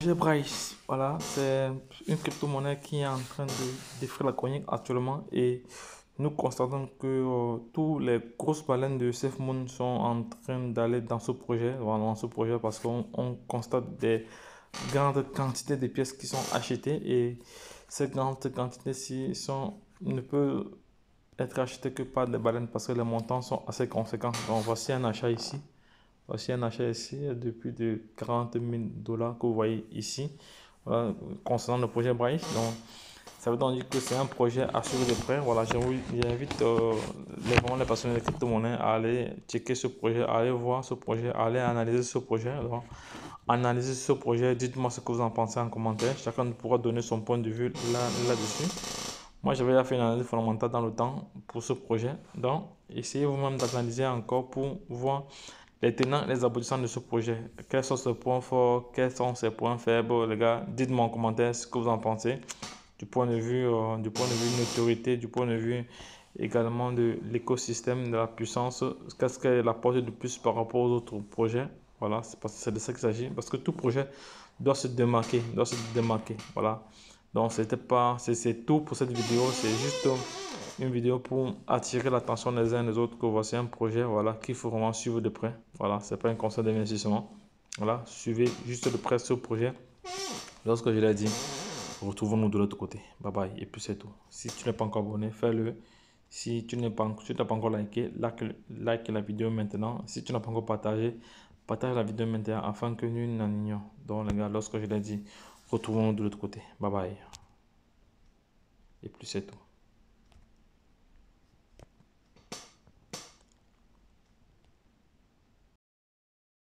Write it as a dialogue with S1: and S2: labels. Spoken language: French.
S1: Bryce, voilà, c'est une crypto-monnaie qui est en train de défrayer la chronique actuellement et nous constatons que tous les grosses baleines de SafeMoon sont en train d'aller dans ce projet, voilà, dans ce projet parce qu'on constate des grandes quantités de pièces qui sont achetées et ces grandes quantités-ci ne peuvent être achetées que par des baleines parce que les montants sont assez conséquents. Donc voici un achat ici. Voici un achat ici de plus de 40 000 $ que vous voyez ici, voilà, concernant le projet Bryce. Donc, ça veut donc dire que c'est un projet assuré de prêt. Voilà, j'invite les passionnés de crypto-monnaie à aller checker ce projet, à aller voir ce projet, à aller analyser ce projet. Alors, analysez ce projet, dites-moi ce que vous en pensez en commentaire. Chacun pourra donner son point de vue là-dessus. Moi, j'avais fait une analyse fondamentale dans le temps pour ce projet. Donc, essayez vous-même d'analyser encore pour voir les tenants et les aboutissants de ce projet. Quels sont ses points forts, quels sont ses points faibles, les gars. Dites-moi en commentaire ce que vous en pensez. Du point de vue de l'autorité, du point de vue également de l'écosystème, de la puissance. Qu'est-ce qu'elle apporte de plus par rapport aux autres projets? Voilà, c'est de ça qu'il s'agit. Parce que tout projet doit se démarquer, Voilà. Donc, c'est tout pour cette vidéo. C'est juste une vidéo pour attirer l'attention des uns et des autres que voici un projet, voilà, qu'il faut vraiment suivre de près. Voilà, c'est pas un conseil d'investissement. Voilà, suivez juste de près ce projet. Lorsque je l'ai dit, retrouvons-nous de l'autre côté. Bye bye. Et puis c'est tout. Si tu n'es pas encore abonné, fais-le. Si tu n'as pas encore liké, like la vidéo maintenant. Si tu n'as pas encore partagé, partage la vidéo maintenant afin que nous n'en ignorons. Donc les gars, lorsque je l'ai dit, retrouvons-nous de l'autre côté. Bye bye. Et puis c'est tout.